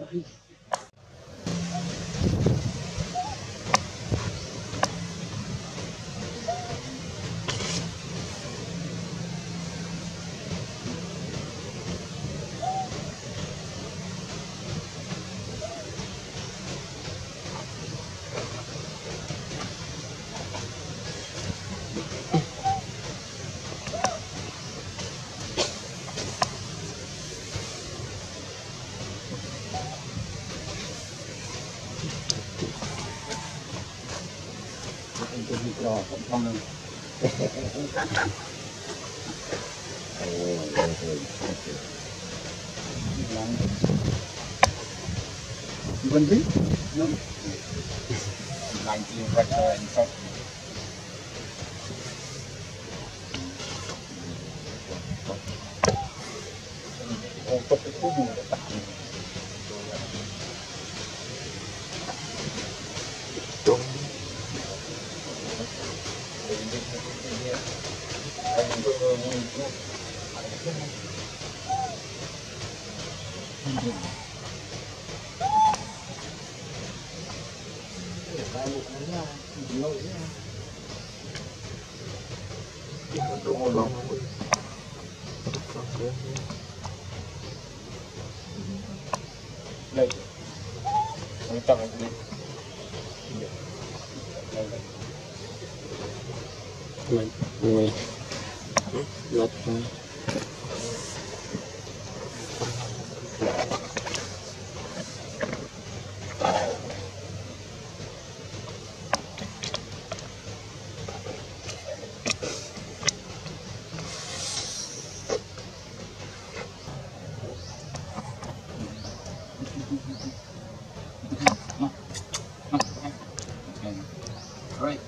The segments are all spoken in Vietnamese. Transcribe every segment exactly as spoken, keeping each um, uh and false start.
Rồi, không đâu. Vẫn biết. Lạnh thì vật rồi sao? Ô, có cái thuốc gì đó. Đây, mình chọn đi. Mình, mình lật rồi. Right.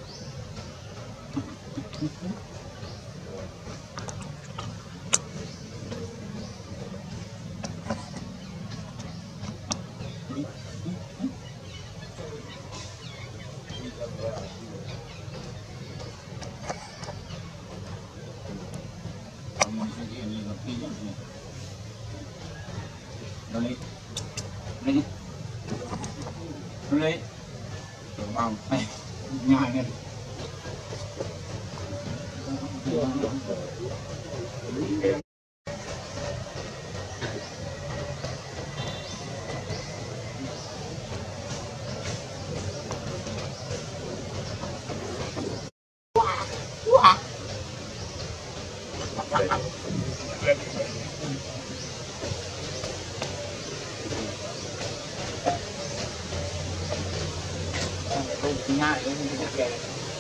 Đây. Đây. Đây. Vào đây. Nhai này. Nhai cái gì kìa.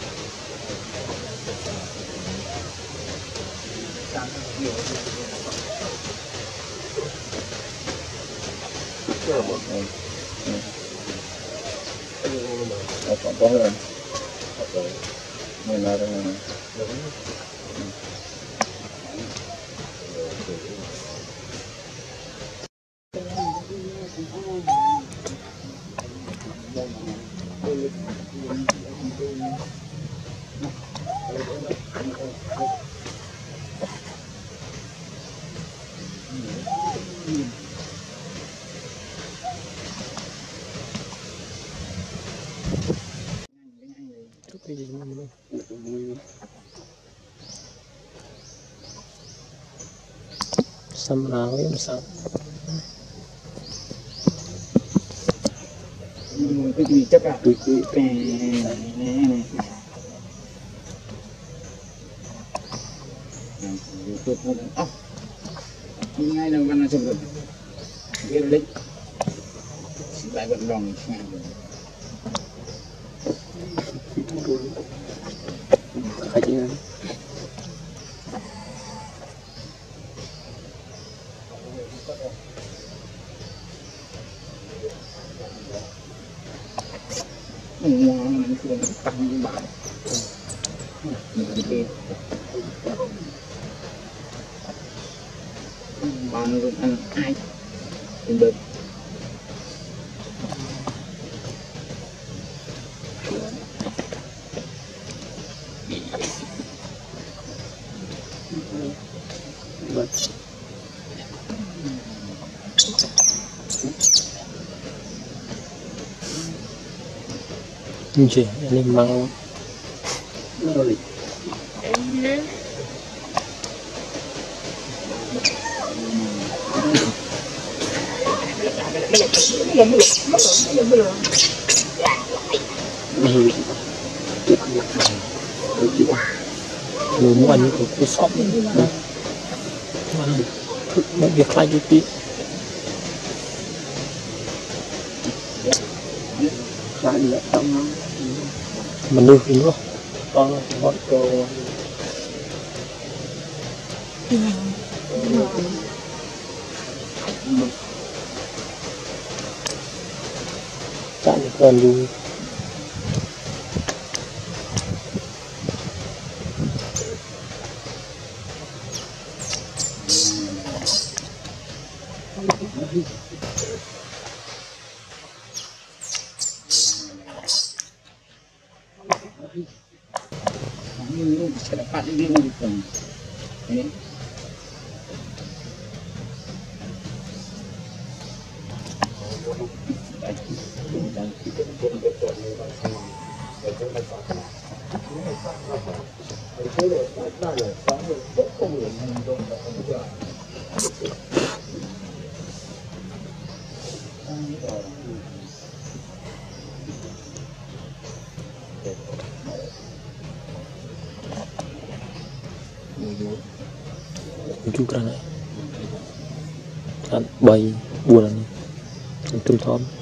Chưa một ngày. Nó còn có hơn. Mình là đây này. Cái gì mà mình xăm nào em sao cái gì chắc là cái cái cái này tôi tôi ốc ngay đâu văn là chụp được cái lịch lại vận động khai chứ ngon mình thường tăng như bạn bạn luôn ăn ai cũng được But Nje, ini mau Rolex. Người mua những cái shop mà việc lại cái tí lại được trong mình đưa đi luôn con con cô chạy được gần đi ini bisa dapat ini gitu. Ini. juga nih kan bayi bulan ini itu tahun